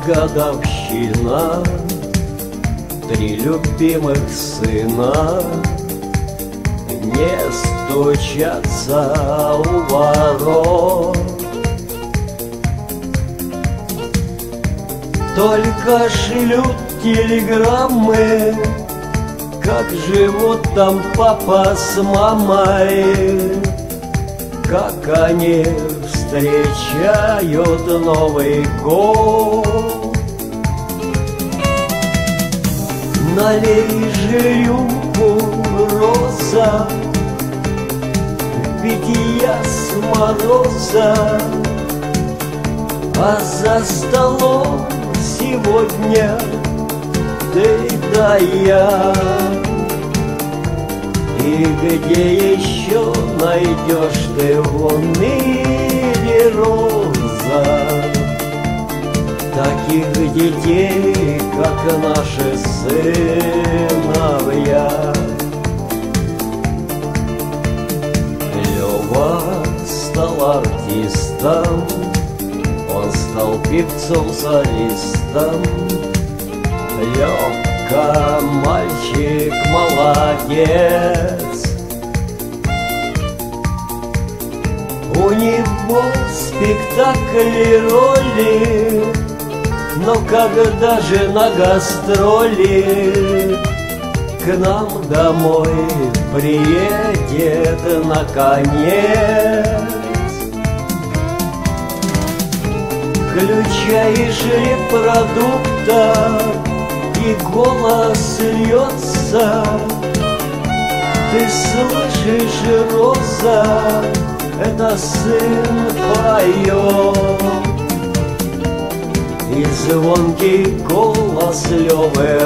годовщина, 3 любимых сына не стучатся у ворот. Только шлют телеграммы, как живут там папа с мамой, как они встречают Новый год. Налей же рюмку, роза, ведь я с мороза, а за столом сегодня ты да я. И где еще найдешь ты в мире, роза, таких детей, как наши сыновья? Лёва стал артистом, он стал певцом-солистом. Лёвка, мальчик, молодец. У него спектакли, роли, но когда же на гастроли к нам домой приедет наконец? Включаешь репродуктор, и голос льется. Ты слышишь, роза, это сын поет. И звонкий голос Лёвы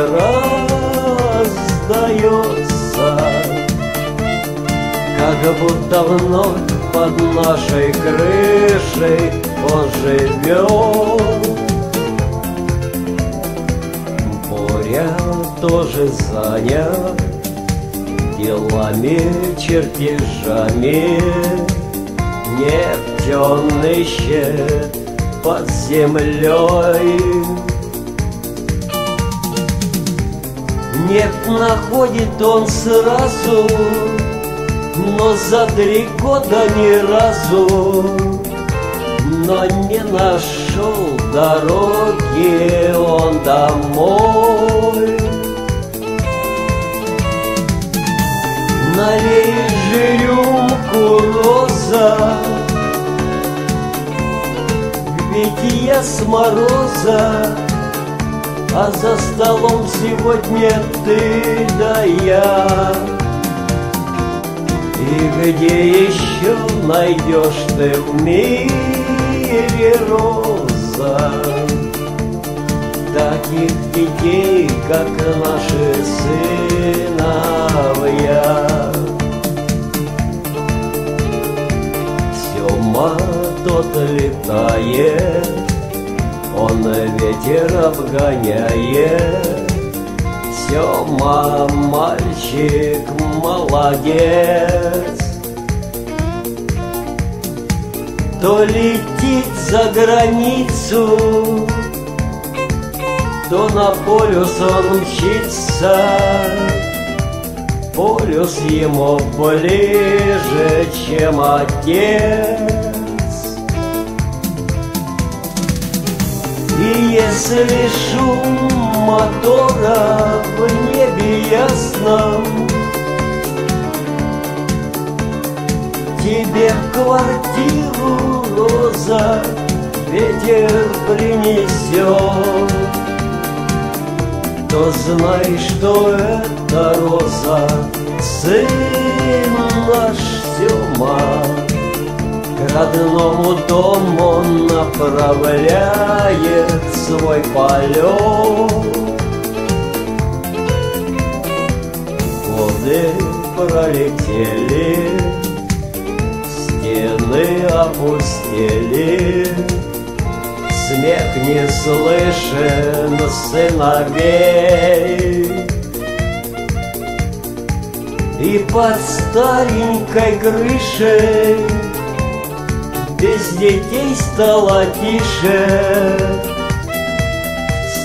раздается, как будто вновь под нашей крышей он живет. Боря тоже занят делами, чертежами. Нефтяный щит под землей. Нефть находит он сразу, но за 3 года ни разу, но не нашел дороги он домой. Налей же рюмку, роза, ведь я с мороза, а за столом сегодня ты да я. И где еще найдешь ты в мире, роза, таких детей, как наши сыновья? Сёма тот летает, он ветер обгоняет. Сёма, мальчик, молодец. То летит за границу, то на полюс он мчится. Полюс ему ближе, чем отец. И если шум мотора в небе ясном тебе в квартиру, роза, ветер принесет, то знай, что это, роза, сын наш Сёма. К родному дому он направляет свой полет. Годы пролетели, стены опустели, смех не слышен сыновей. И под старенькой крышей без детей стало тише.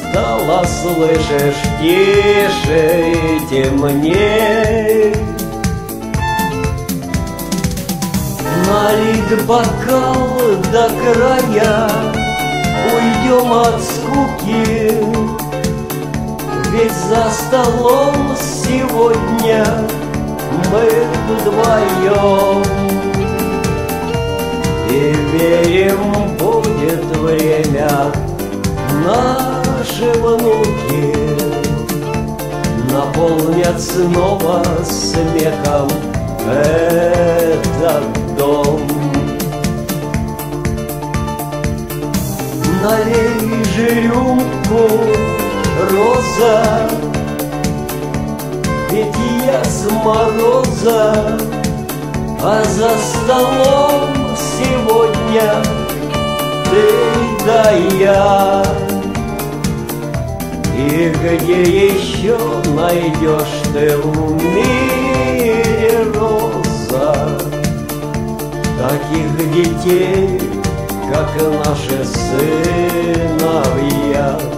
стало, слышишь, тише и темней. Налить бокал до края, уйдем от скуки, ведь за столом сегодня мы вдвоем. И верим, будет время, наши внуки наполнят снова смехом этот дом. Налей же рюмку, Роза, ведь я с мороза, а за столом сегодня ты да я. И где еще найдешь ты в мире, Роза, таких детей, как наши сыновья?